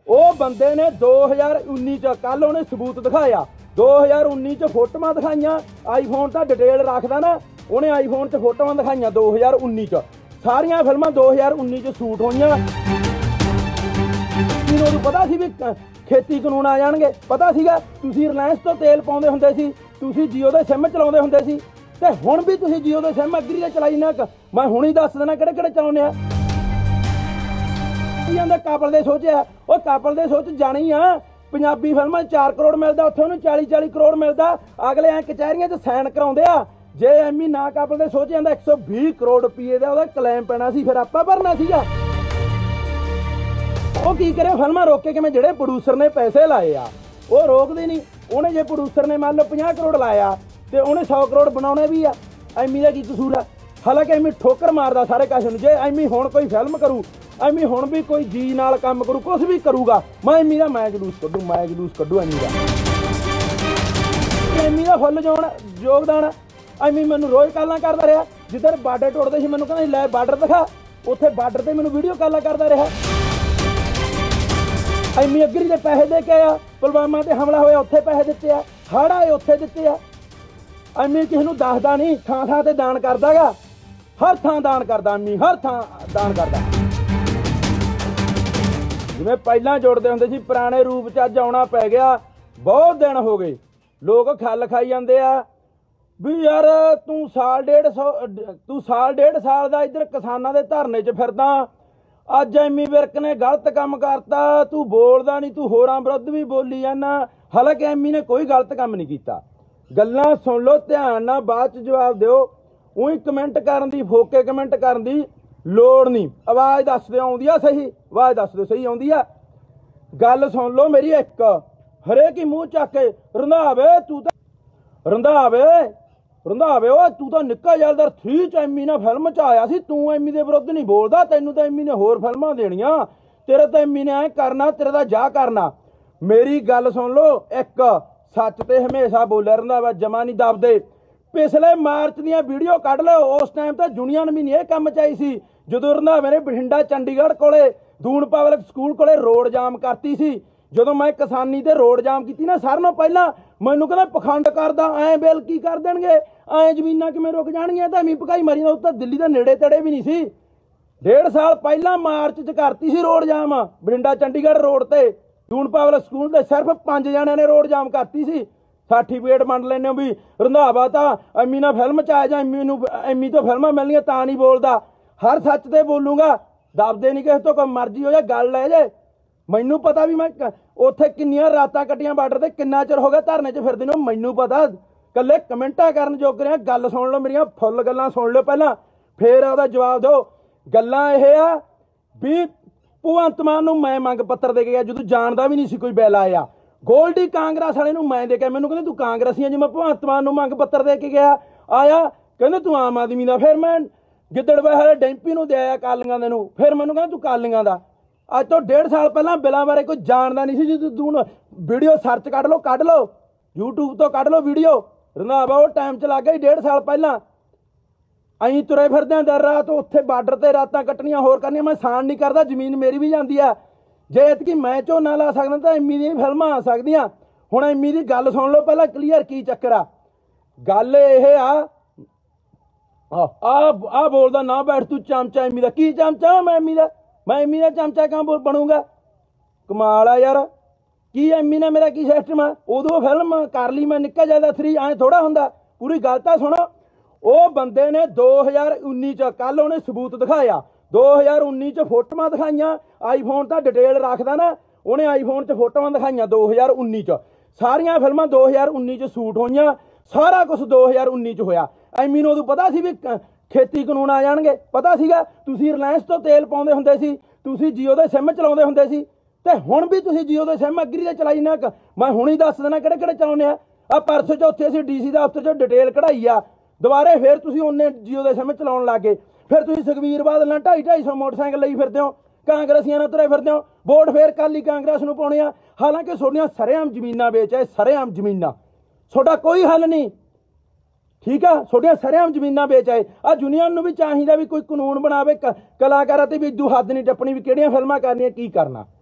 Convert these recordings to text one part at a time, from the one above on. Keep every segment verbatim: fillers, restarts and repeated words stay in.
ਉਹ ਬੰਦੇ ਨੇ दो हज़ार उन्नीस ਚ ਕੱਲ ਉਹਨੇ ਸਬੂਤ ਦਿਖਾਇਆ। दो हज़ार उन्नीस ਚ ਫੋਟੋਆਂ ਦਿਖਾਈਆਂ, ਆਈਫੋਨ ਤਾਂ ਡਿਟੇਲ ਰੱਖਦਾ ਨਾ, ਉਹਨੇ ਆਈਫੋਨ 'ਚ ਫੋਟੋਆਂ ਦਿਖਾਈਆਂ दो हज़ार उन्नीस ਚ। ਸਾਰੀਆਂ ਫਿਲਮਾਂ दो हज़ार उन्नीस ਚ ਸ਼ੂਟ ਹੋਈਆਂ। ਇਹਨੂੰ ਪਤਾ ਸੀ ਵੀ ਖੇਤੀ ਕਾਨੂੰਨ ਆ ਜਾਣਗੇ, ਪਤਾ ਸੀਗਾ। ਤੁਸੀਂ ਰਿਲਾਇੰਸ ਤੋਂ ਤੇਲ ਪਾਉਂਦੇ ਹੁੰਦੇ ਸੀ, ਤੁਸੀਂ ਜੀਓ ਦੇ ਸਿਮ ਚਲਾਉਂਦੇ ਹੁੰਦੇ ਸੀ, ਤੇ ਹੁਣ ਵੀ ਤੁਸੀਂ ਜੀਓ ਦੇ ਸਿਮ ਅਗਰੀ ਦੇ ਚਲਾਈ ਨਾ। ਮੈਂ ਹੁਣੀ ਦੱਸ ਦੇਣਾ ਕਿਹੜੇ ਕਿਹੜੇ ਚਲਾਉਂਦੇ ਆ। ਜਾਂਦੇ ਕਾਬਲ ਦੇ ਸੋਚਿਆ, ਉਹ ਕਾਬਲ ਦੇ ਸੋਚ ਜਾਣੀ ਆ। ਪੰਜਾਬੀ ਫਿਲਮਾਂ ਚਾਰ ਕਰੋੜ ਮਿਲਦਾ, ਉੱਥੇ ਉਹਨੂੰ ਚਾਲੀ ਚਾਲੀ ਕਰੋੜ ਮਿਲਦਾ। ਅਗਲੇ ਐ ਕਚਹਿਰੀਆਂ 'ਚ ਸਾਈਨ ਕਰਾਉਂਦੇ ਆ। ਜੇ ਐਮੀ ਨਾ ਕਾਬਲ ਦੇ ਸੋਚ ਜਾਂਦਾ ਇੱਕ ਸੌ ਵੀਹ ਕਰੋੜ ਰੁਪਏ ਦਾ ਉਹਦਾ ਕਲੇਮ ਪੈਣਾ ਸੀ, ਫਿਰ ਆਪਾਂ ਭਰਨਾ ਸੀਗਾ। ਉਹ ਕੀ ਕਰੇ, ਫਿਲਮਾਂ ਰੋਕ ਕੇ ਕਿਵੇਂ? ਜਿਹੜੇ ਪ੍ਰੋਡਿਊਸਰ ਨੇ ਪੈਸੇ ਲਾਏ ਆ ਉਹ ਰੋਕਦੇ ਨਹੀਂ। ਉਹਨੇ ਜੇ ਪ੍ਰੋਡਿਊਸਰ ਨੇ ਮੰਨ ਲਓ ਪੰਜਾਹ ਕਰੋੜ ਲਾਇਆ ਤੇ ਉਹਨੇ ਸੌ ਕਰੋੜ ਬਣਾਉਣੇ ਵੀ ਆ। ਐਮੀ ਦਾ ਕੀ ਕਸੂਰ ਆ? ਹਾਲਾਂਕਿ ਐਮੀ ਠੋਕਰ ਮਾਰਦਾ ਸਾਰੇ ਕਾਸੇ ਨੂੰ। ਜੇ ਐਮੀ ਹੁਣ ਕੋਈ ਫਿਲਮ ਕਰੂ, ਐਮੀ ਹੁਣ ਵੀ ਕੋਈ ਜੀ ਨਾਲ ਕੰਮ ਕਰੂ, ਕੁਛ ਵੀ ਕਰੂਗਾ, ਮੈਂ ਐਮੀ ਦਾ ਮੈਂ ਜਲੂਸ ਕੱਢੂ, ਮੈਂ ਜਲੂਸ ਕੱਢੂ ਐਮੀ ਦਾ। ਐਮੀ ਦਾ ਫੁੱਲ ਜੋਣ ਯੋਗਦਾਨ। ਐਮੀ ਮੈਨੂੰ ਰੋਜ਼ ਕਾਲਾਂ ਕਰਦਾ ਰਿਹਾ। ਜਿੱਧਰ ਬਾਰਡਰ ਟੁੱਟਦੇ ਸੀ ਮੈਨੂੰ ਕਹਿੰਦਾ ਲੈ ਬਾਰਡਰ ਦਿਖਾ, ਉੱਥੇ ਬਾਰਡਰ ਤੇ ਮੈਨੂੰ ਵੀਡੀਓ ਕਾਲਾਂ ਕਰਦਾ ਰਿਹਾ। ਐਮੀ ਅਗਰੀ ਦੇ ਪੈਸੇ ਦੇ ਕੇ ਆਇਆ, ਪੁਲਵਾਮਾ ਤੇ ਹਮਲਾ ਹੋਇਆ ਉੱਥੇ ਪੈਸੇ ਦਿੱਤੇ ਆ, ਹੜ੍ਹ ਆਏ ਉੱਥੇ ਦਿੱਤੇ ਆ। ਐਮੀ ਕਿਸੇ ਨੂੰ ਦੱਸਦਾ ਨਹੀਂ, ਥਾਂ ਥਾਂ ਤੇ ਦਾਨ ਕਰਦਾ ਗਾ, ਹਰ ਥਾਂ ਦਾਨ ਕਰਦਾ ਐਮੀ, ਹਰ ਥਾਂ ਦਾਨ ਕਰਦਾ। ਜਿਵੇਂ ਪਹਿਲਾਂ ਜੁੜਦੇ ਹੁੰਦੇ ਸੀ, ਪੁਰਾਣੇ ਰੂਪ 'ਚ ਅੱਜ ਆਉਣਾ ਪੈ ਗਿਆ। ਬਹੁਤ ਦਿਨ ਹੋ ਗਏ, ਲੋਕ ਖੱਲ ਖਾਈ ਜਾਂਦੇ ਆ ਵੀ ਯਾਰ ਤੂੰ ਸਾਲ ਡੇਢ ਸੌ ਤੂੰ ਸਾਲ ਡੇਢ ਸਾਲ ਦਾ ਇੱਧਰ ਕਿਸਾਨਾਂ ਦੇ ਧਰਨੇ 'ਚ ਫਿਰਦਾ, ਅੱਜ ਐਮੀ ਵਿਰਕ ਨੇ ਗਲਤ ਕੰਮ ਕਰਤਾ, ਤੂੰ ਬੋਲਦਾ ਨਹੀਂ, ਤੂੰ ਹੋਰਾਂ ਵਿਰੁੱਧ ਵੀ ਬੋਲੀ ਜਾਂਦਾ। ਹਾਲਾਂਕਿ ਐਮੀ ਨੇ ਕੋਈ ਗਲਤ ਕੰਮ ਨਹੀਂ ਕੀਤਾ। ਗੱਲਾਂ ਸੁਣ ਲਓ ਧਿਆਨ ਨਾਲ, ਬਾਅਦ 'ਚ ਜਵਾਬ ਦਿਓ। ਉਹੀ ਕਮੈਂਟ ਕਰਨ ਦੀ, ਫੋਕੇ ਕਮੈਂਟ ਕਰਨ ਦੀ ਲੋੜ ਨਹੀਂ। ਆਵਾਜ਼ ਦੱਸ ਦਿਓ ਆਉਂਦੀ ਆ ਸਹੀ, ਆਵਾਜ਼ ਦੱਸ ਦਿਓ ਸਹੀ ਆਉਂਦੀ ਆ। ਗੱਲ ਸੁਣ ਲਓ ਮੇਰੀ ਇੱਕ, ਹਰੇਕ ਹੀ ਮੂੰਹ ਚੱਕ ਕੇ ਰੰਧਾਵੇ ਤੂੰ ਤਾਂ ਰੰਧਾਵੇ ਰੰਧਾਵੇ ਓ ਤੂੰ ਤਾਂ ਨਿੱਕਾ ਜਲਦਰ ਥ੍ਰੀ 'ਚ ਐਮੀ ਨਾਲ ਫਿਲਮ 'ਚ ਆਇਆ ਸੀ, ਤੂੰ ਐਮੀ ਦੇ ਵਿਰੁੱਧ ਨਹੀਂ ਬੋਲਦਾ। ਤੈਨੂੰ ਤਾਂ ਐਮੀ ਨੇ ਹੋਰ ਫਿਲਮਾਂ ਦੇਣੀਆਂ, ਤੇਰੇ ਤਾਂ ਐਮੀ ਨੇ ਐਂ ਕਰਨਾ, ਤੇਰੇ ਦਾ ਜਾ ਕਰਨਾ। ਮੇਰੀ ਗੱਲ ਸੁਣ ਲਓ ਇੱਕ, ਸੱਚ ਤੇ ਹਮੇਸ਼ਾ ਬੋਲਿਆ ਰੰਧਾਵਾ, ਜਮਾ ਨਹੀਂ ਦਬਦੇ। ਪਿਛਲੇ ਮਾਰਚ ਦੀਆਂ ਵੀਡੀਓ ਕੱਢ ਲਓ, ਉਸ ਟਾਈਮ ਤਾਂ ਯੂਨੀਅਨ ਵੀ ਨਹੀਂ ਇਹ ਕੰਮ 'ਚ ਆਈ ਸੀ, ਜਦੋਂ ਰੰਧਾਵੇ ਨੇ ਬਠਿੰਡਾ ਚੰਡੀਗੜ੍ਹ ਕੋਲੇ ਦੂਨ ਪਬਲਿਕ ਸਕੂਲ ਕੋਲੇ ਰੋਡ ਜਾਮ ਕਰਤੀ ਸੀ। ਜਦੋਂ ਮੈਂ ਕਿਸਾਨੀ ਤੇ ਰੋਡ ਜਾਮ ਕੀਤੀ ਨਾ, ਸਾਰਿਆਂ ਨਾਲੋਂ ਪਹਿਲਾਂ ਮੈਨੂੰ ਕਹਿੰਦਾ ਪਖੰਡ ਕਰਦਾ, ਐਂ ਬਿੱਲ ਕੀ ਕਰ ਦੇਣਗੇ, ਐਂ ਜ਼ਮੀਨਾਂ ਕਿਵੇਂ ਰੁਕ ਜਾਣਗੀਆਂ। ਤਾਂ ਐਵੇਂ ਭਕਾਈ ਮਾਰੀ ਦਾ, ਉਹ ਤਾਂ ਦਿੱਲੀ ਦੇ ਨੇੜੇ ਤੇੜੇ ਵੀ ਨਹੀਂ ਸੀ। ਡੇਢ ਸਾਲ ਪਹਿਲਾਂ ਮਾਰਚ 'ਚ ਕਰਤੀ ਸੀ road jam Bathinda Chandigarh road ਤੇ ਦੂਨ ਪਬਲਿਕ ਸਕੂਲ ਦੇ। ਸਿਰਫ ਪੰਜ ਜਣਿਆਂ ਨੇ ਰੋਡ ਜਾਮ ਕਰਤੀ ਸੀ। ਸਰਟੀਫਿਕੇਟ ਵੰਡ ਲੈਂਦੇ ਹੋ ਵੀ ਰੰਧਾਵਾ ਤਾਂ ਐਮੀ ਨਾਲ ਫਿਲਮ 'ਚ ਆਇਆ, ਜਾਂ ਐਮੀ ਨੂੰ ਐਮੀ ਤੋਂ ਫਿਲਮਾਂ ਮਿਲਣੀਆਂ ਤਾਂ ਨਹੀਂ ਬੋਲਦਾ। ਹਰ ਸੱਚ ਤੇ ਬੋਲੂਗਾ, ਦਬਦੇ ਨਹੀਂ ਕਿਸੇ ਤੋਂ, ਕੋਈ ਮਰਜ਼ੀ ਹੋ ਜਾਏ ਗੱਲ ਲੈ ਜੇ। ਮੈਨੂੰ ਪਤਾ ਵੀ ਮੈਂ ਉੱਥੇ ਕਿੰਨੀਆਂ ਰਾਤਾਂ ਕੱਟੀਆਂ ਬਾਰਡਰ ਤੇ, ਕਿੰਨਾ ਚਿਰ ਹੋ ਗਿਆ ਧਰਨੇ 'ਚ ਫਿਰਦੇ ਨੂੰ, ਮੈਨੂੰ ਪਤਾ। ਕੱਲੇ ਕਮੈਂਟਾਂ ਕਰਨ ਜੋਗ ਰਿਹਾ। ਗੱਲ ਸੁਣ ਲਓ ਮੇਰੀਆਂ, ਫੁੱਲ ਗੱਲਾਂ ਸੁਣ ਲਓ ਪਹਿਲਾਂ, ਫੇਰ ਉਹਦਾ ਜਵਾਬ ਦਿਓ। ਗੱਲਾਂ ਇਹ ਆ ਵੀ ਭਗਵੰਤ ਮਾਨ ਨੂੰ ਮੈਂ ਮੰਗ ਪੱਤਰ ਦੇ ਕੇ ਗਿਆ ਜਦੋਂ ਜਾਣਦਾ ਵੀ ਨਹੀਂ ਸੀ ਕੋਈ ਬਿੱਲ ਆਇਆ। ਗੋਲਡੀ ਕਾਂਗਰਸ ਵਾਲੇ ਨੂੰ ਮੈਂ ਦੇ ਕੇ, ਮੈਨੂੰ ਕਹਿੰਦੇ ਤੂੰ ਕਾਂਗਰਸੀਆਂ ਜਿਵੇਂ ਭਗਵੰਤ ਮਾਨ ਨੂੰ ਮੰਗ ਪੱਤਰ ਦੇ ਕੇ ਗਿਆ, ਆਇਆ ਕਹਿੰਦੇ ਤੂੰ ਆਮ ਆਦਮੀ ਦਾ। ਫਿਰ ਮੈਂ ਗਿੱਦੜਬਾਹੇ ਡੈਂਪੀ ਨੂੰ ਦੇ ਆਇਆ ਕਾਲੀਆਂ ਦੇ ਨੂੰ, ਫਿਰ ਮੈਨੂੰ ਕਹਿੰਦਾ ਤੂੰ ਕਾਲੀਆਂ ਦਾ। ਅੱਜ ਤੋਂ ਡੇਢ ਸਾਲ ਪਹਿਲਾਂ ਬਿੱਲਾਂ ਬਾਰੇ ਕੋਈ ਜਾਣਦਾ ਨਹੀਂ ਸੀ। ਜਦੋਂ ਤੂੰ ਵੀਡੀਓ ਸਰਚ ਕੱਢ ਲਓ, ਕੱਢ ਲਓ ਯੂਟਿਊਬ ਤੋਂ ਕੱਢ ਲਓ ਵੀਡੀਓ, ਰੰਧਾਵਾ ਉਹ ਟਾਈਮ 'ਚ ਲੱਗ ਗਿਆ ਡੇਢ ਸਾਲ ਪਹਿਲਾਂ। ਅਸੀਂ ਤੁਰੇ ਫਿਰਦੇ ਹਾਂ ਦਰ ਰਾਤ, ਉੱਥੇ ਬਾਰਡਰ ਤੇ ਰਾਤਾਂ ਕੱਟਣੀਆਂ, ਹੋਰ ਕਰਨੀਆਂ। ਮੈਂ ਸਾਨ ਨਹੀਂ ਕਰਦਾ, ਜ਼ਮੀਨ ਮੇਰੀ ਵੀ ਜਾਂਦੀ ਆ। ਜੇ ਐਤਕੀ ਮੈਂ ਝੋਨਾ ਲਾ ਸਕਦਾ ਤਾਂ ਐਮੀ ਦੀਆਂ ਫਿਲਮਾਂ ਆ ਸਕਦੀਆਂ। ਹੁਣ ਐਮੀ ਦੀ ਗੱਲ ਸੁਣ ਲਓ ਪਹਿਲਾਂ ਕਲੀਅਰ, ਕੀ ਚੱਕਰ ਆ। ਗੱਲ ਇਹ ਆ, ਆ ਆ ਬੋਲਦਾ ਨਾ ਬੈਠ ਤੂੰ ਚਮਚਾ ਐਮੀ ਦਾ। ਕੀ ਚਮਚਾ ਮੈਂ ਐਮੀ ਦਾ? ਮੈਂ ਐਮੀ ਦਾ ਚਮਚਾ ਕਿਉਂ ਬੋਲ ਬਣੂਗਾ? ਕਮਾਲ ਆ ਯਾਰ। ਕੀ ਐਮੀ ਨਾਲ ਮੇਰਾ ਕੀ ਸਿਸਟਮ ਆ? ਉਦੋਂ ਫਿਲਮ ਕਰ ਲਈ ਮੈਂ ਨਿੱਕਾ ਜਿਆਦਾ ਥ੍ਰੀ, ਐਂ ਥੋੜਾ ਹੁੰਦਾ। ਪੂਰੀ ਗੱਲ ਤਾਂ ਸੁਣੋ। ਉਹ ਬੰਦੇ ਨੇ दो हज़ार उन्नीस ਚ ਕੱਲ ਉਹਨੇ ਸਬੂਤ ਦਿਖਾਇਆ। दो हज़ार उन्नीस ਚ ਫੋਟੋਆਂ ਦਿਖਾਈਆਂ, ਆਈਫੋਨ ਤਾਂ ਡਿਟੇਲ ਰੱਖਦਾ ਨਾ, ਉਹਨੇ ਆਈਫੋਨ 'ਚ ਫੋਟੋਆਂ ਦਿਖਾਈਆਂ दो हज़ार उन्नीस ਚ। ਸਾਰੀਆਂ ਫਿਲਮਾਂ दो हज़ार उन्नीस ਚ ਸ਼ੂਟ ਹੋਈਆਂ, ਸਾਰਾ ਕੁਝ दो हज़ार उन्नीस ਚ ਹੋਇਆ। ਐਮੀ ਨੂੰ ਉਦੋਂ ਪਤਾ ਸੀ ਵੀ ਖੇਤੀ ਕਾਨੂੰਨ ਆ ਜਾਣਗੇ, ਪਤਾ ਸੀਗਾ। ਤੁਸੀਂ ਰਿਲਾਇੰਸ ਤੋਂ ਤੇਲ ਪਾਉਂਦੇ ਹੁੰਦੇ ਸੀ, ਤੁਸੀਂ ਜੀਓ ਦੇ ਸਿਮ ਚਲਾਉਂਦੇ ਹੁੰਦੇ ਸੀ, ਤੇ ਹੁਣ ਵੀ ਤੁਸੀਂ ਜੀਓ ਦੇ ਸਿਮ ਅਗਰੀ ਦੇ ਚਲਾਈ ਨਾ। ਮੈਂ ਹੁਣ ਹੀ ਦੱਸ ਦੇਣਾ ਕਿਹੜੇ ਕਿਹੜੇ ਚਲਾਉਂਦੇ ਆ। ਆ ਪਰਸੋਂ ਚੌਥੇ ਅਸੀਂ ਡੀਸੀ ਦਾ ਦਫ਼ਤਰ 'ਚੋਂ ਡਿਟੇਲ ਕਢਾਈ ਆ, ਦੁਬਾਰੇ ਫਿਰ ਤੁਸੀਂ ਉਹਨੇ ਜੀਓ ਦੇ ਸਿਮ ਚਲਾਉਣ ਲੱਗ ਗਏ। ਫਿਰ ਤੁਸੀਂ ਸੁਖਬੀਰ ਬਾਦਲ ਨਾਲ ਢਾਈ ਢਾਈ ਸੌ ਮੋਟਰਸਾਈਕਲ ਲਈ ਫਿਰਦੇ ਹੋ, ਕਾਂਗਰਸੀਆਂ ਨਾਲ ਤੁਰੇ ਫਿਰਦੇ ਹੋ, ਵੋਟ ਫੇਰ ਕਾਲੀ ਕਾਂਗਰਸ ਨੂੰ ਪਾਉਣੇ ਆ। ਹਾਲਾਂਕਿ ਤੁਹਾਡੀਆਂ ਸਰੇਆਮ ਜ਼ਮੀਨਾਂ ਵੇਚ ਆਏ, ਸਰੇਆਮ ਜ਼ਮੀਨਾਂ, ਤੁਹਾਡਾ ਕੋਈ ਹੱਲ ਨਹੀਂ। ਠੀਕ ਆ, ਤੁਹਾਡੀਆਂ ਸਰੇਆਮ ਜ਼ਮੀਨਾਂ ਵੇਚ ਆਏ। ਆ ਯੂਨੀਅਨ ਨੂੰ ਵੀ ਚਾਹੀਦਾ ਵੀ ਕੋਈ ਕਾਨੂੰਨ ਬਣਾਵੇ, ਕਲਾਕਾਰਾਂ ਤੇ ਵੀ ਇਦੂ ਹੱਦ ਨਹੀਂ ਟੱਪਣੀ ਵੀ ਕਿਹੜੀਆਂ ਫਿਲਮਾਂ ਕਰਨੀਆਂ, ਕੀ ਕਰਨਾ।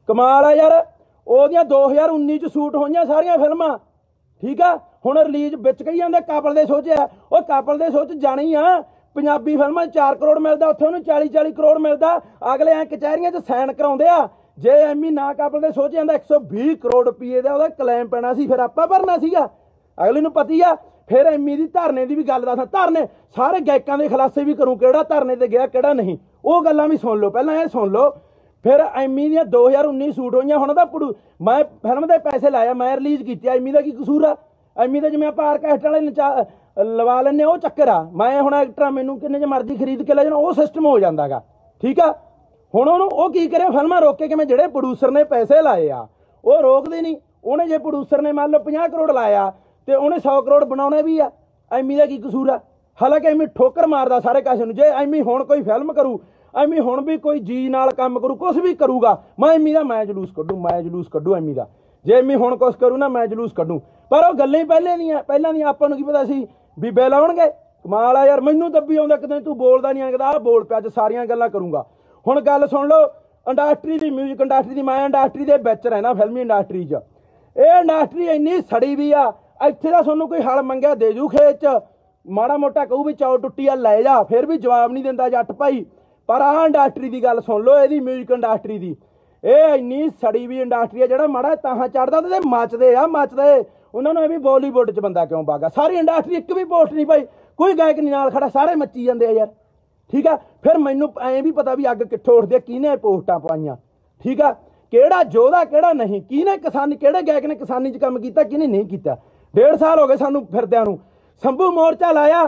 कमाल है यार। ਉਹਦੀਆਂ दो हज़ार उन्नीस च शूट होईਆਂ ਸਾਰੀਆਂ ਫਿਲਮਾਂ, ठीक है। ਹੁਣ ਰਿਲੀਜ਼ ਵਿੱਚ ਕਹੀ ਜਾਂਦੇ ਕਾਬਲ ਦੇ ਸੋਚਿਆ, ਉਹ ਕਾਬਲ ਦੇ ਸੋਚ ਜਾਣੀ ਆ। ਪੰਜਾਬੀ ਫਿਲਮਾਂ ਚਾਰ ਕਰੋੜ ਮਿਲਦਾ, ਉੱਥੇ ਉਹਨੂੰ ਚਾਲੀ ਚਾਲੀ ਕਰੋੜ ਮਿਲਦਾ। ਅਗਲੇ ਐ ਕਚਹਿਰੀਆਂ 'ਚ ਸਾਈਨ ਕਰਾਉਂਦੇ ਆ। ਜੇ ਐਮੀ ਨਾ ਕਾਬਲ ਦੇ ਸੋਚ ਜਾਂਦਾ एक सौ बीस ਕਰੋੜ ਰੁਪਏ ਦਾ ਉਹਦਾ ਕਲੇਮ ਪੈਣਾ ਸੀ, ਫਿਰ ਆਪਾਂ ਭਰਨਾ ਸੀਗਾ। ਅਗਲੇ ਨੂੰ ਪਤੀ ਆ। ਫਿਰ ਐਮੀ ਦੀ ਧਰਨੇ ਦੀ ਵੀ ਗੱਲ ਦੱਸਾਂ, ਧਰਨੇ ਸਾਰੇ ਗਾਇਕਾਂ ਦੇ ਖੁਲਾਸੇ ਵੀ ਕਰੂੰ, ਕਿਹੜਾ ਧਰਨੇ ਤੇ ਗਿਆ ਕਿਹੜਾ ਨਹੀਂ, ਉਹ ਗੱਲਾਂ ਵੀ ਸੁਣ ਲਓ। ਪਹਿਲਾਂ ਇਹ ਸੁਣ ਲਓ। ਫਿਰ ਐਮੀ ਦੀਆਂ दो हज़ार उन्नीस ਸ਼ੂਟ ਹੋਈਆਂ। ਹੁਣ ਉਹਦਾ ਪੜੂ ਮੈਂ ਫਿਲਮ ਦੇ ਪੈਸੇ ਲਾਇਆ, ਮੈਂ ਰਿਲੀਜ਼ ਕੀਤੀ। ਐਮੀ ਦਾ ਕੀ ਕਸੂਰ ਆ? ਐਮੀ ਤਾਂ ਜਿਵੇਂ ਆਪਾਂ ਆਰਕੈਸਟ ਵਾਲੇ ਨਚਾ ਲਵਾ ਲੈਂਦੇ ਉਹ ਚੱਕਰ ਆ। ਮੈਂ ਹੁਣ ਐਕਟਰ ਆ, ਮੈਨੂੰ ਕਿੰਨੇ 'ਚ ਮਰਜ਼ੀ ਖਰੀਦ ਕੇ ਲੈ ਜਾਣਾ, ਉਹ ਸਿਸਟਮ ਹੋ ਜਾਂਦਾ ਗਾ, ਠੀਕ ਆ। ਹੁਣ ਉਹਨੂੰ ਉਹ ਕੀ ਕਰੇ, ਫਿਲਮਾਂ ਰੋਕੇ ਕਿਵੇਂ? ਜਿਹੜੇ ਪ੍ਰੋਡਿਊਸਰ ਨੇ ਪੈਸੇ ਲਾਏ ਆ ਉਹ ਰੋਕਦੇ ਨਹੀਂ। ਉਹਨੇ ਜੇ ਪ੍ਰੋਡਿਊਸਰ ਨੇ ਮੰਨ ਲਓ ਪੰਜਾਹ ਕਰੋੜ ਲਾਇਆ ਤੇ ਉਹਨੇ सौ ਕਰੋੜ ਬਣਾਉਣੇ ਵੀ ਆ। ਐਮੀ ਦਾ ਕੀ ਕਸੂਰ ਆ? ਹਾਲਾਂਕਿ ਐਮੀ ਠੋਕਰ ਮਾਰਦਾ ਸਾਰੇ ਕਾਸੇ ਨੂੰ। ਜੇ ਐਮੀ ਹੁਣ ਕੋਈ ਫਿਲਮ ਕਰੂ, ਐਮੀ ਹੁਣ ਵੀ ਕੋਈ ਜੀ ਨਾਲ ਕੰਮ ਕਰੂ, ਕੁਛ ਵੀ ਕਰੂਗਾ, ਮੈਂ ਐਮੀ ਦਾ ਮੈਂ ਜਲੂਸ ਕੱਢੂ, ਮੈਂ ਜਲੂਸ ਕੱਢੂ ਐਮੀ ਦਾ। ਜੇ ਐਮੀ ਹੁਣ ਕੁਛ ਕਰੂ ਨਾ, ਮੈਂ ਜਲੂਸ ਕੱਢੂ। ਪਰ ਉਹ ਗੱਲਾਂ ਹੀ ਪਹਿਲੇ ਦੀਆਂ ਪਹਿਲਾਂ ਦੀਆਂ, ਆਪਾਂ ਨੂੰ ਕੀ ਪਤਾ ਸੀ ਵੀ ਬਿੱਲ ਆਉਣਗੇ। ਕਮਾਲ ਆ ਯਾਰ। ਮੈਨੂੰ ਦੱਬੀ ਆਉਂਦਾ ਕਿਤੇ, ਤੂੰ ਬੋਲਦਾ ਨਹੀਂ ਆਂਦਾ, ਆਹ ਬੋਲ ਪਿਆ, ਅੱਜ ਸਾਰੀਆਂ ਗੱਲਾਂ ਕਰੂੰਗਾ। ਹੁਣ ਗੱਲ ਸੁਣ ਲਓ ਇੰਡਸਟਰੀ ਦੀ, ਮਿਊਜ਼ਿਕ ਇੰਡਸਟਰੀ ਦੀ। ਮੈਂ ਇੰਡਸਟਰੀ ਦੇ ਵਿੱਚ ਰਹਿਣਾ, ਫਿਲਮੀ ਇੰਡਸਟਰੀ 'ਚ। ਇਹ ਇੰਡਸਟਰੀ ਇੰਨੀ ਸੜੀ ਵੀ ਆ, ਇੱਥੇ ਦਾ ਤੁਹਾਨੂੰ ਕੋਈ ਹਲ ਮੰਗਿਆ ਦੇ ਜੂ ਖੇਤ 'ਚ, ਮਾੜਾ ਮੋਟਾ ਕਹੂ ਵੀ ਚੌ ਟੁੱਟੀ ਆ ਲੈ ਜਾ, ਫਿਰ ਵੀ ਜਵਾਬ ਨਹੀਂ ਦਿੰਦਾ ਜੱਟ ਭਾਈ। ਪਰ ਆਹ ਇੰਡਸਟਰੀ ਦੀ ਗੱਲ ਸੁਣ ਲਓ, ਇਹਦੀ ਮਿਊਜ਼ਿਕ ਇੰਡਸਟਰੀ ਦੀ। ਇਹ ਇੰਨੀ ਸੜੀ ਵੀ ਇੰਡਸਟਰੀ ਆ, ਜਿਹੜਾ ਮਾੜਾ ਤਾਹਾਂ ਚੜਦਾ ਤੇ ਮੱਚਦੇ ਆ, ਮੱਚਦੇ। ਉਹਨਾਂ ਨੂੰ ਇਹ ਵੀ ਬਾਲੀਵੁੱਡ 'ਚ ਬੰਦਾ ਕਿਉਂ ਬਾਗਾ। ਸਾਰੀ ਇੰਡਸਟਰੀ ਇੱਕ ਵੀ ਪੋਸਟ ਨਹੀਂ ਭਾਈ, ਕੋਈ ਗਾਇਕ ਨਹੀਂ ਨਾਲ ਖੜਾ, ਸਾਰੇ ਮੱਚੀ ਜਾਂਦੇ ਆ ਯਾਰ, ਠੀਕ ਆ। ਫਿਰ ਮੈਨੂੰ ਐਂ ਵੀ ਪਤਾ ਵੀ ਅੱਗ ਕਿੱਥੋਂ ਉੱਠਦੀ ਆ, ਕਿਹਨੇ ਪੋਸਟਾਂ ਪਾਈਆਂ, ਠੀਕ ਆ। ਕਿਹੜਾ ਯੋਧਾ ਕਿਹੜਾ ਨਹੀਂ, ਕਿਹਨੇ ਕਿਸਾਨੀ, ਕਿਹੜੇ ਗਾਇਕ ਨੇ ਕਿਸਾਨੀ 'ਚ ਕੰਮ ਕੀਤਾ, ਕਿਹਨੇ ਨਹੀਂ ਕੀਤਾ। ਡੇਢ ਸਾਲ ਹੋ ਗਏ ਸਾਨੂੰ ਫਿਰਦਿਆਂ ਨੂੰ। ਸੰਭੂ ਮੋਰਚਾ ਲਾਇਆ,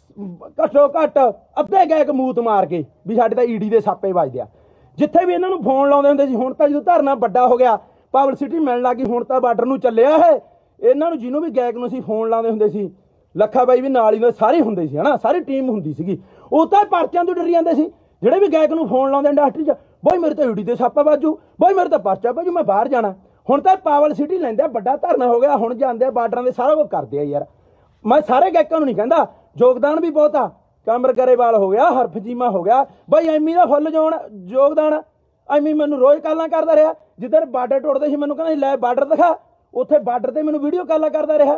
ਘੱਟੋ ਘੱਟ ਅੱਧੇ ਗਾਇਕ ਮੂਤ ਮਾਰ ਕੇ ਵੀ ਸਾਡੇ ਤਾਂ ਈਡੀ ਦੇ ਸਾਪੇ ਵੱਜਦੇ ਆ। ਜਿੱਥੇ ਵੀ ਇਹਨਾਂ ਨੂੰ ਫੋਨ ਲਾਉਂਦੇ ਹੁੰਦੇ ਸੀ, ਹੁਣ ਤਾਂ ਜਦੋਂ ਧਰਨਾ ਵੱਡਾ ਹੋ ਗਿਆ, ਪਬਲਿਸਿਟੀ ਮਿਲਣ ਲੱਗੀ, ਹੁਣ ਤਾਂ ਬਾਰਡਰ ਨੂੰ ਚੱਲਿਆ ਇਹ। ਇਹਨਾਂ ਨੂੰ ਜਿਹਨੂੰ ਵੀ ਗਾਇਕ ਨੂੰ ਅਸੀਂ ਫੋਨ ਲਾਉਂਦੇ ਹੁੰਦੇ ਸੀ, ਲੱਖਾ ਬਾਈ ਵੀ ਨਾਲ ਹੀ ਸਾਰੇ ਹੁੰਦੇ ਸੀ, ਹਨਾ, ਸਾਰੀ ਟੀਮ ਹੁੰਦੀ ਸੀਗੀ। ਉਹ ਤਾਂ ਪਰਚਿਆਂ ਤੋਂ ਡਰੀ ਜਾਂਦੇ ਸੀ। ਜਿਹੜੇ ਵੀ ਗਾਇਕ ਨੂੰ ਫੋਨ ਲਾਉਂਦੇ ਇੰਡਸਟਰੀ 'ਚ, ਬਈ ਮੇਰੇ ਤਾਂ ਈਡੀ ਦੇ ਸਾਪਾ ਬਾਜੂ, ਬਈ ਮੇਰੇ ਤਾਂ ਪਰਚਾ ਬਾਜੂ, ਮੈਂ ਬਾਹਰ ਜਾਣਾ। ਹੁਣ ਤਾਂ ਪਬਲਿਸਿਟੀ ਲੈਂਦੇ ਆ, ਵੱਡਾ ਧਰਨਾ ਹੋ ਗਿਆ, ਹੁਣ ਜਾਂਦੇ ਆ ਬਾਰਡਰਾਂ ਦੇ, ਸਾਰਾ ਕੁਝ ਕਰਦੇ ਆ ਯਾਰ। ਮੈਂ ਸਾਰੇ ਗਾਇਕਾਂ ਨੂੰ ਨਹੀਂ ਕਹਿੰਦਾ, ਯੋਗਦਾਨ ਵੀ ਬਹੁਤ ਆ। ਕਮਰ ਕਰੇਵਾਲ ਹੋ ਗਿਆ, ਹਰਫ ਚੀਮਾ ਹੋ ਗਿਆ, ਬਈ ਐਮੀ ਦਾ ਫੁੱਲ ਜੋਨ ਯੋਗਦਾਨ। ਐਮੀ ਮੈਨੂੰ ਰੋਜ਼ ਕਾਲਾਂ ਕਰਦਾ ਰਿਹਾ। ਜਿੱਧਰ ਬਾਰਡਰ ਟੁੱਟਦੇ ਸੀ ਮੈਨੂੰ ਕਹਿੰਦਾ ਲੈ ਬਾਰਡਰ ਦਿਖਾ, ਉੱਥੇ ਬਾਰਡਰ ਤੇ ਮੈਨੂੰ ਵੀਡੀਓ ਕਾਲਾਂ ਕਰਦਾ ਰਿਹਾ।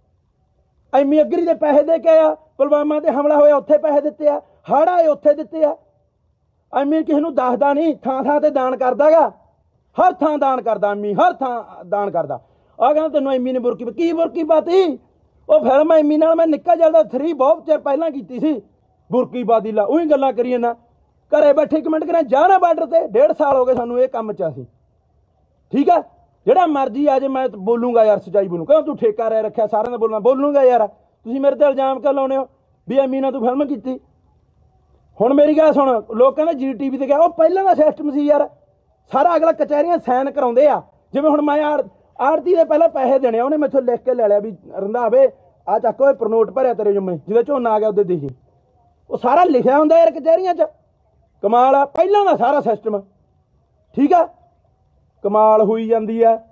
ਐਮੀ ਅਗਰੀ ਦੇ ਪੈਸੇ ਦੇ ਕੇ ਆਇਆ, ਪੁਲਵਾਮਾ ਤੇ ਹਮਲਾ ਹੋਇਆ ਉੱਥੇ ਪੈਸੇ ਦਿੱਤੇ ਆ, ਹੜ੍ਹ ਆਏ ਉੱਥੇ ਦਿੱਤੇ ਆ। ਐਮੀ ਕਿਸੇ ਨੂੰ ਦੱਸਦਾ ਨਹੀਂ, ਥਾਂ ਥਾਂ ਤੇ ਦਾਨ ਕਰਦਾ ਗਾ, ਹਰ ਥਾਂ ਦਾਨ ਕਰਦਾ ਐਮੀ, ਹਰ ਥਾਂ ਦਾਨ ਕਰਦਾ। ਆ ਕਹਿੰਦਾ ਤੈਨੂੰ ਐਮੀ ਨੇ ਬੁਰਕੀ ਕੀ ਬੁਰਕੀ ਪਾਤੀ? ਉਹ ਫਿਲਮ ਐਮੀ ਨਾਲ ਮੈਂ ਨਿੱਕਾ ਜਲਦਾ ਥਰੀ ਬਹੁਤ ਚਿਰ ਪਹਿਲਾਂ ਕੀਤੀ ਸੀ, ਬੁਰਕੀ ਬਾਦੀ ਲਾ, ਉਹੀ ਗੱਲਾਂ ਕਰੀ ਜਾਂਦਾ। ਘਰੇ ਬੈਠੇ ਕਮੈਂਟ ਕਰਿਆ ਜਾਣਾ ਬਾਰਡਰ ਤੇ। ਡੇਢ ਸਾਲ ਹੋ ਗਏ ਸਾਨੂੰ ਇਹ ਕੰਮ 'ਚ ਅਸੀਂ, ਠੀਕ ਆ। ਜਿਹੜਾ ਮਰਜ਼ੀ ਆ ਜੇ ਮੈਂ ਬੋਲੂੰਗਾ ਯਾਰ, ਸੱਚਾਈ ਬੋਲੂ। ਕਿਉਂ ਤੂੰ ਠੇਕਾ ਰਹਿ ਰੱਖਿਆ ਸਾਰਿਆਂ ਦਾ ਬੋਲਣਾ, ਬੋਲੂੰਗਾ ਯਾਰ। ਤੁਸੀਂ ਮੇਰੇ ਤੇ ਇਲਜ਼ਾਮ ਕਿਉਂ ਲਾਉਂਦੇ ਹੋ ਵੀ ਐਮੀ ਨਾਲ ਤੂੰ ਫਿਲਮ ਕੀਤੀ? ਹੁਣ ਮੇਰੀ ਗੱਲ ਸੁਣ, ਲੋਕ ਕਹਿੰਦੇ ਜੀ ਟੀ ਵੀ ਤੇ ਗਿਆ, ਉਹ ਪਹਿਲਾਂ ਦਾ ਸਿਸਟਮ ਸੀ ਯਾਰ। ਸਾਰਾ ਅਗਲਾ ਕਚਹਿਰੀਆਂ ਸਾਈਨ ਕਰਾਉਂਦੇ ਆ। ਜਿਵੇਂ ਹੁਣ ਮੈਂ ਆੜ ਆੜਤੀ ਦੇ ਪਹਿਲਾਂ ਪੈਸੇ ਦੇਣੇ ਆ, ਉਹਨੇ ਮੈਥੋਂ ਲਿਖ ਕੇ ਲੈ ਲਿਆ ਵੀ ਰੰਧਾਵੇ ਆ ਚੱਕ ਓਏ ਪ੍ਰਨੋਟ ਭਰਿਆ ਤੇਰੇ ਜੁੰਮੇ, ਜਿਹਦੇ ਝੋਨਾ ਆ ਗਿਆ ਉਹਦੇ ਦੇਖੀ। ਉਹ ਸਾਰਾ ਲਿਖਿਆ ਹੁੰਦਾ ਯਾਰ ਕਚਹਿਰੀਆਂ 'ਚ। ਕਮਾਲ ਆ, ਪਹਿਲਾਂ ਦਾ ਸਾਰਾ ਸਿਸਟਮ, ਠੀਕ ਆ। ਕਮਾਲ ਹੋਈ ਜਾਂਦੀ ਆ।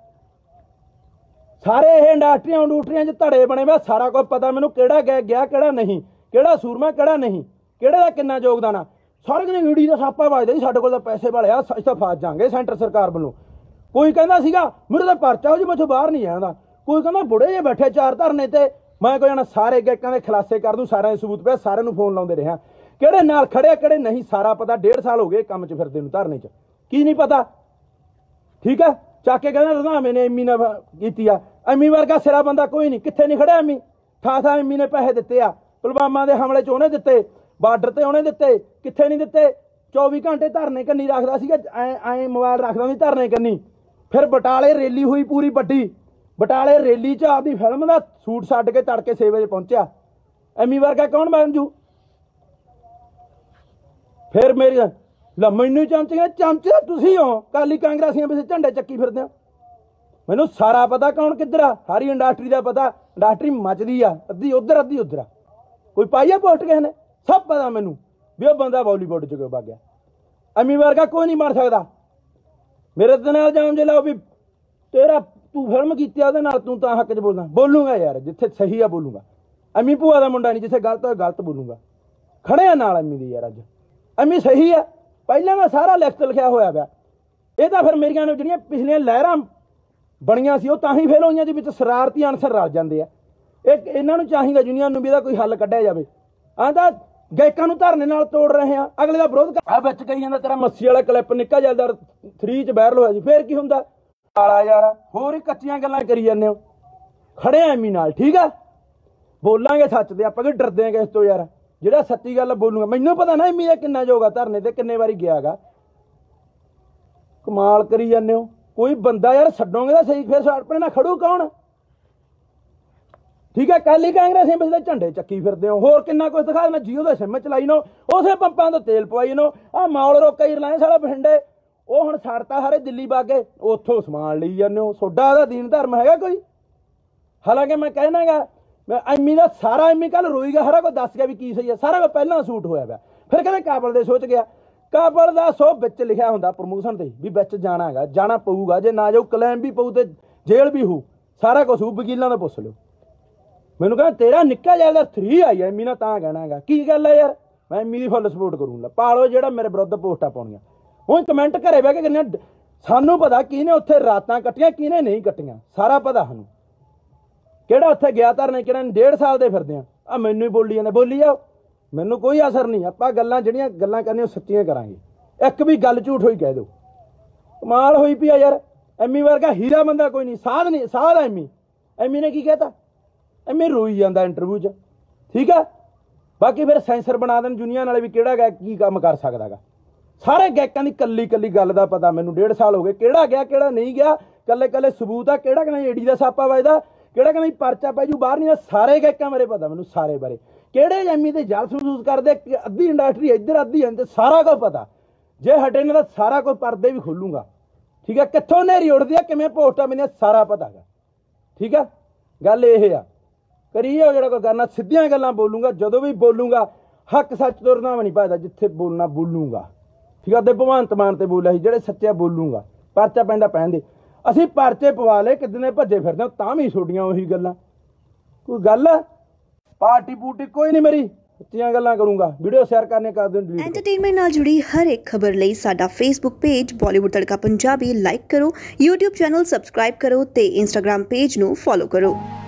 ਸਾਰੇ ਇਹ ਇੰਡਸਟਰੀਆਂ ਇੰਡਸਟਰੀਆਂ 'ਚ ਧੜੇ ਬਣੇ ਵੇ, ਸਾਰਾ ਕੁਝ ਪਤਾ ਮੈਨੂੰ, ਕਿਹੜਾ ਗਿਆ ਗਿਆ ਕਿਹੜਾ ਨਹੀਂ, ਕਿਹੜਾ ਸੂਰਮਾ ਕਿਹੜਾ ਨਹੀਂ, ਕਿਹੜੇ ਦਾ ਕਿੰਨਾ ਯੋਗਦਾਨ ਆ। ਸਾਰੇ ਕਹਿੰਦੇ ਈਡੀ ਦਾ ਸਾਪਾ ਵੱਜਦਾ ਜੀ, ਸਾਡੇ ਕੋਲ ਤਾਂ ਪੈਸੇ ਵਾਲੇ ਆ, ਅਸੀਂ ਤਾਂ ਫਸ ਜਾਵਾਂਗੇ ਸੈਂਟਰ ਸਰਕਾਰ ਵੱਲੋਂ। ਕੋਈ ਕਹਿੰਦਾ ਸੀਗਾ ਮੇਰੇ ਤਾਂ ਪਰਚਾ ਹੋ ਜੀ, ਮੈਥੋਂ ਬਾਹਰ ਨਹੀਂ ਜਾਂਦਾ। ਕੋਈ ਕਹਿੰਦਾ ਬੁੜੇ ਜਿਹੇ ਬੈਠੇ ਚਾਰ ਧਰਨੇ ਤੇ, ਮੈਂ ਕੋਈ ਜਾਣਾ ਸਾਰੇ ਗਾਇਕਾਂ ਦੇ ਖੁਲਾਸੇ ਕਰ ਦੂੰ, ਸਾਰਿਆਂ ਦੇ ਸਬੂਤ ਪਿਆ, ਸਾਰਿਆਂ ਨੂੰ ਫੋਨ ਲਾਉਂਦੇ ਰਿਹਾ, ਕਿਹੜੇ ਨਾਲ ਖੜੇ ਕਿਹੜੇ ਨਹੀਂ ਸਾਰਾ ਪਤਾ। ਡੇਢ ਸਾਲ ਹੋ ਗਏ ਕੰਮ 'ਚ ਫਿਰਦੇ ਨੂੰ, ਧਰਨੇ 'ਚ ਕੀ ਨਹੀਂ ਪਤਾ, ਠੀਕ ਆ। ਚੱਕ ਕੇ ਕਹਿੰਦਾ ਰੰਧਾਵੇ ਨੇ ਐਮੀ ਨਾਲ ਕੀਤੀ ਆ। ਐਮੀ ਵਰਗਾ ਸਿਰਾ ਬੰਦਾ ਕੋਈ ਨਹੀਂ, ਕਿੱਥੇ ਨਹੀਂ ਖੜਿਆ ਐਮੀ। ਥਾਂ ਥਾਂ ਐਮੀ ਨੇ ਪੈਸੇ ਦਿੱਤੇ ਆ, ਪੁਲਵਾਮਾ ਦੇ ਹਮਲੇ 'ਚ ਉਹਨੇ ਦਿੱਤੇ, ਬਾਰਡਰ ਤੇ ਉਹਨੇ ਦਿੱਤੇ, ਕਿੱਥੇ ਨਹੀਂ ਦਿੱਤੇ। ਚੌਵੀ ਘੰਟੇ ਧਰਨੇ ਕੰਨੀ ਰੱਖਦਾ ਸੀਗਾ, ਐ ਐ ਮੋਬਾਈਲ ਰੱਖਦਾ ਸੀ ਧਰਨੇ ਕੰਨੀ। ਫਿਰ ਬਟਾਲੇ ਰੈਲੀ ਹੋਈ ਪੂਰੀ ਵੱਡੀ, ਬਟਾਲੇ ਰੈਲੀ 'ਚ ਆਪਦੀ ਫਿਲਮ ਦਾ ਸੂਟ ਛੱਡ ਕੇ ਤੜਕੇ ਛੇ ਵਜੇ ਪਹੁੰਚਿਆ। ਐਮੀ ਵਰਗਾ ਕੌਣ ਬਣ ਜੂ? ਫਿਰ ਮੇਰੀ ਲੈ ਮੈਨੂੰ ਚਮਚੀਆਂ, ਚਮਚੇ ਤੁਸੀਂ ਹੋ, ਕਾਲੀ ਕਾਂਗਰਸੀਆਂ ਵਿੱਚ ਝੰਡੇ ਚੱਕੀ ਫਿਰਦੇ ਹੋ। ਮੈਨੂੰ ਸਾਰਾ ਪਤਾ ਕੌਣ ਕਿੱਧਰ ਆ, ਸਾਰੀ ਇੰਡਸਟਰੀ ਦਾ ਪਤਾ। ਇੰਡਸਟਰੀ ਮੱਚਦੀ ਆ, ਅੱਧੀ ਉੱਧਰ ਅੱਧੀ ਉੱਧਰ ਆ। ਕੋਈ ਪਾਈਆ ਪੋਸਟ ਕਿਸੇ ਨੇ, ਸਭ ਪਤਾ ਮੈਨੂੰ ਵੀ ਉਹ ਬੰਦਾ ਬਾਲੀਵੁੱਡ 'ਚ ਵਗ ਗਿਆ। ਐਮੀ ਵਰਗਾ ਕੋਈ ਨਹੀਂ ਮਾਰ ਸਕਦਾ। ਮੇਰੇ ਤੇ ਨਾਲ ਜਾਮ ਜੇ ਲਾਓ ਵੀ ਤੇਰਾ ਤੂੰ ਫਿਲਮ ਕੀਤੀ ਉਹਦੇ ਨਾਲ, ਤੂੰ ਤਾਂ ਹੱਕ 'ਚ ਬੋਲਦਾ। ਬੋਲੂੰਗਾ ਯਾਰ, ਜਿੱਥੇ ਸਹੀ ਆ ਬੋਲੂੰਗਾ। ਐਮੀ ਭੂਆ ਦਾ ਮੁੰਡਾ ਨਹੀਂ, ਜਿੱਥੇ ਗਲਤ ਹੋਇਆ ਗਲਤ ਬੋਲੂੰਗਾ। ਖੜੇ ਆ ਨਾਲ ਐਮੀ ਦੀ ਯਾਰ। ਅੱਜ ਐਮੀ ਸਹੀ ਆ, ਪਹਿਲਾਂ ਦਾ ਸਾਰਾ ਲਿਖਤ ਲਿਖਿਆ ਹੋਇਆ ਪਿਆ। ਇਹ ਤਾਂ ਫਿਰ ਮੇਰੀਆਂ ਜਿਹੜੀਆਂ ਪਿਛਲੀਆਂ ਲਹਿਰਾਂ ਬਣੀਆਂ ਸੀ ਉਹ ਤਾਂ ਹੀ ਫੇਲ ਹੋਈਆਂ, ਦੇ ਵਿੱਚ ਸ਼ਰਾਰਤੀ ਅਨਸਰ ਰਲ ਜਾਂਦੇ ਆ। ਇਹ ਇਹਨਾਂ ਨੂੰ ਚਾਹੀਦਾ ਯੂਨੀਅਨ ਨੂੰ ਵੀ ਇਹਦਾ ਕੋਈ ਹੱਲ ਕੱਢਿਆ ਜਾਵੇ। ਆਂਦਾ ਗਾਇਕਾਂ ਨੂੰ ਧਰਨੇ ਨਾਲ ਤੋੜ ਰਹੇ ਆ, ਅਗਲੇ ਦਾ ਵਿਰੋਧ ਕਰ ਆ ਵਿੱਚ ਕਹੀ ਜਾਂਦਾ ਤੇਰਾ ਮੱਸੀ ਵਾਲਾ ਕਲਿੱਪ ਨਿੱਕਾ ਜਲਦਾਰ ਥਰੀ ਚ ਵਾਇਰਲ ਹੋਇਆ ਜੀ, ਫੇਰ ਕੀ ਹੁੰਦਾ ਆਲਾ ਯਾਰ, ਹੋਰ ਹੀ ਕੱਚੀਆਂ ਗੱਲਾਂ ਕਰੀ ਜਾਂਦੇ ਹੋ। ਖੜੇ ਐਮੀ ਨਾਲ, ਠੀਕ ਆ, ਬੋਲਾਂਗੇ ਸੱਚ ਦੇ, ਆਪਾਂ ਕਿ ਡਰਦੇ ਆ ਕਿਸ ਤੋਂ ਯਾਰ, ਜਿਹੜਾ ਸੱਚੀ ਗੱਲ ਬੋਲੂਗਾ। ਮੈਨੂੰ ਪਤਾ ਨਾ ਐਮੀ ਦਾ ਕਿੰਨਾ ਜੋਗਾ ਧਰਨੇ ਤੇ, ਕਿੰਨੇ ਵਾਰੀ ਗਿਆ ਗਾ। ਕਮਾਲ ਕਰੀ ਜਾਂਦੇ ਹੋ, ਕੋਈ ਬੰਦਾ ਯਾਰ ਛੱਡੋਗੇ ਤਾਂ ਸਹੀ, ਫਿਰ ਆਪਣੇ ਨਾਲ ਖੜੂ ਕੌਣ? ਠੀਕ ਹੈ, ਕੱਲ ਹੀ ਕਾਂਗਰਸ ਐਮਬੀ ਦੇ ਝੰਡੇ ਚੱਕੀ ਫਿਰਦੇ ਹੋ, ਹੋਰ ਕਿੰਨਾ ਕੁਝ ਦਿਖਾ ਦੇਣਾ। ਜੀਓ ਦਾ ਸਿਮ ਚਲਾਈ ਨੋ, ਉਸੇ ਪੰਪਾਂ ਤੋਂ ਤੇਲ ਪਵਾਈ ਨੋ, ਆਹ ਮੌਲ ਰੋਕਾ ਹੀ ਰਿਲਾਇੰਸ ਵਾਲਾ ਬਠਿੰਡੇ, ਉਹ ਹੁਣ ਸੜਤਾ ਸਾਰੇ ਦਿੱਲੀ ਬਾਗੇ, ਉੱਥੋਂ ਸਮਾਨ ਲਈ ਜਾਂਦੇ ਹੋ। ਸੋਡਾ ਉਹਦਾ ਦੀਨ ਧਰਮ ਹੈਗਾ ਕੋਈ? ਹਾਲਾਂਕਿ ਮੈਂ ਕਹਿਣਾ ਗਾ, ਮੈਂ ਐਮੀ ਦਾ ਸਾਰਾ ਐਮੀ ਕੱਲ ਰੋਈ ਗਿਆ, ਸਾਰਾ ਕੁਝ ਦੱਸ ਗਿਆ ਵੀ ਕੀ ਸਹੀ ਹੈ, ਸਾਰਾ ਕੁਝ ਪਹਿਲਾਂ ਸੂਟ ਹੋਇਆ ਪਿਆ। ਫਿਰ ਕਹਿੰਦੇ ਕਾਬਲ ਦੇ ਸੋਚ ਗਿਆ, ਕਾਬਲ ਦਾ ਸੋ ਵਿੱਚ ਲਿਖਿਆ ਹੁੰਦਾ ਪ੍ਰਮੋਸ਼ਨ ਤੇ ਵੀ ਵਿੱਚ ਜਾਣਾ ਹੈਗਾ, ਜਾਣਾ ਪਊਗਾ, ਜੇ ਨਾ ਜਾਊ ਕਲੈਮ ਵੀ ਪਊ ਤੇ ਜੇਲ੍ਹ ਵੀ ਹੋਊ, ਸਾਰਾ ਕੁਛ ਹੋਊ, ਵਕੀਲਾਂ ਦਾ ਪੁੱਛ ਲਿਓ। ਮੈਨੂੰ ਕਹਿੰਦਾ ਤੇਰਾ ਨਿੱਕਾ ਜਿਹਾ ਥਰੀ ਆਈ ਐਮੀ ਨਾਲ, ਤਾਂ ਕਹਿਣਾ ਹੈਗਾ ਕੀ ਗੱਲ ਹੈ ਯਾਰ, ਮੈਂ ਐਮੀ ਦੀ ਫੁੱਲ ਸਪੋਰਟ ਕਰੂੰਗਾ। ਪਾਲੋ ਜਿਹੜਾ ਮੇਰੇ ਵਿਰੁੱਧ ਪੋਸਟਾਂ ਪਾਉਣੀਆਂ, ਉਹ ਕਮੈਂਟ ਘਰੇ ਬਹਿ ਕੇ ਕਿੰਨੀਆਂ, ਸਾਨੂੰ ਪਤਾ ਕਿਹਨੇ ਉੱਥੇ ਰਾਤਾਂ ਕੱਟੀਆਂ ਕਿਹਨੇ ਨਹੀਂ ਕੱਟੀਆਂ, ਸਾਰਾ ਪਤਾ ਸਾਨੂੰ। ਕਿਹੜਾ ਉੱਥੇ ਗਿਆ ਧਰਨੇ, ਕਿਹੜਾ ਡੇਢ ਸਾਲ ਦੇ ਫਿਰਦੇ ਆ, ਆ ਮੈਨੂੰ ਹੀ ਬੋਲੀ ਜਾਂਦੇ, ਬੋਲੀ ਜਾਓ, ਮੈਨੂੰ ਕੋਈ ਅਸਰ ਨਹੀਂ। ਆਪਾਂ ਗੱਲਾਂ ਜਿਹੜੀਆਂ ਗੱਲਾਂ ਕਰਨੀਆਂ ਸੱਚੀਆਂ ਕਰਾਂਗੇ, ਇੱਕ ਵੀ ਗੱਲ ਝੂਠ ਹੋਈ ਕਹਿ ਦਿਓ। ਕਮਾਲ ਹੋਈ ਪਈ ਆ ਯਾਰ, ਐਮੀ ਵਰਗਾ ਹੀਰਾ ਬੰਦਾ ਕੋਈ ਨਹੀਂ, ਸਾਧ ਨਹੀਂ, ਸਾਧ ਐਮੀ। ਐਮੀ ਨੇ ਕੀ ਕਹਿਤਾ, ਐਮੀ ਰੋਈ ਜਾਂਦਾ ਇੰਟਰਵਿਊ 'ਚ, ਠੀਕ ਆ। ਬਾਕੀ ਫਿਰ ਸੈਂਸਰ ਬਣਾ ਦੇਣ ਯੂਨੀਅਨ ਵਾਲੇ ਵੀ, ਕਿਹੜਾ ਗਾਇਕ ਕੀ ਕੰਮ ਕਰ ਸਕਦਾ ਗਾ। ਸਾਰੇ ਗਾਇਕਾਂ ਦੀ ਕੱਲੀ ਕੱਲੀ ਗੱਲ ਦਾ ਪਤਾ ਮੈਨੂੰ, ਡੇਢ ਸਾਲ ਹੋ ਗਏ, ਕਿਹੜਾ ਗਿਆ ਕਿਹੜਾ ਨਹੀਂ ਗਿਆ, ਕੱਲੇ ਕੱਲੇ ਸਬੂਤ ਆ। ਕਿਹੜਾ ਕਹਿੰਦਾ ਏਡੀ ਦਾ ਸਾਪਾ ਵੱਜਦਾ, ਕਿਹੜਾ ਕਹਿੰਦਾ ਪਰਚਾ ਪੈ ਜੂ ਬਾਹਰ ਨਹੀਂ, ਸਾਰੇ ਗਾਇਕਾਂ ਬਾਰੇ ਪਤਾ ਮੈਨੂੰ, ਸਾਰੇ ਬਾਰੇ। ਕਿਹੜੇ ਐਮੀ ਤੇ ਜਲਸ ਮਹਿਸੂਸ ਕਰਦੇ, ਅੱਧੀ ਇੰਡਸਟਰੀ ਇੱਧਰ ਅੱਧੀ ਅੰਦਰ, ਸਾਰਾ ਕੁਝ ਪਤਾ। ਜੇ ਹਟੇ ਨੇ ਤਾਂ ਸਾਰਾ ਕੁਝ ਪਰਦੇ ਵੀ ਖੋਲੂਗਾ, ਠੀਕ ਆ। ਕਿੱਥੋਂ ਨੇਰੀ ਉੱਡਦੀ ਆ, ਕਿਵੇਂ ਪੋਸਟਾਂ ਮਿਲਦੀਆਂ, ਸਾਰਾ ਪਤਾ ਗਾ, ਠੀਕ ਆ। ਗੱਲ ਇਹ ਆ, ਕਰੀਏ ਜਿਹੜਾ ਕੋਈ ਕਰਨਾ, ਸਿੱਧੀਆਂ ਗੱਲਾਂ ਬੋਲੂੰਗਾ, ਜਦੋਂ ਵੀ ਬੋਲੂੰਗਾ ਹੱਕ ਸੱਚ ਤੁਰਨਾ ਵੀ ਨਹੀਂ ਪਾਇਦਾ, ਜਿੱਥੇ ਬੋਲਣਾ ਬੋਲੂੰਗਾ, ਠੀਕ ਆ। ਤੇ ਭਗਵੰਤ ਮਾਨ ਤੇ ਬੋਲਿਆ ਸੀ, ਜਿਹੜੇ ਸੱਚੇ ਬੋਲੂੰਗਾ, ਪਰਚਾ ਪੈਂਦਾ ਪੈਂਦੇ। ਅਸੀਂ ਪਰਚੇ ਪਵਾ ਲਏ, ਕਿਦਨੇ ਭੱਜੇ ਫਿਰਦੇ ਤਾਂ ਵੀ ਛੋਡੀਆਂ ਉਹੀ ਗੱਲਾਂ, ਕੋਈ ਗੱਲ ਆ? ਪਾਰਟੀ ਪੂਟੀ ਕੋਈ ਨਹੀਂ ਮੇਰੀ, ਸੱਚੀਆਂ ਗੱਲਾਂ ਕਰੂੰਗਾ। ਵੀਡੀਓ ਸ਼ੇਅਰ ਕਰਨੇ ਕਰ ਦਿਓ। ਐਂਟਰਟੇਨਮੈਂਟ ਨਾਲ ਜੁੜੀ ਹਰ ਇੱਕ ਖਬਰ ਲਈ ਸਾਡਾ Facebook page Bollywood Tadka Punjabi like ਕਰੋ, YouTube ਚੈਨਲ ਸਬਸਕ੍ਰਾਈਬ ਕਰੋ ਤੇ Instagram ਪੇਜ ਨੂੰ ਫੋਲੋ ਕਰੋ।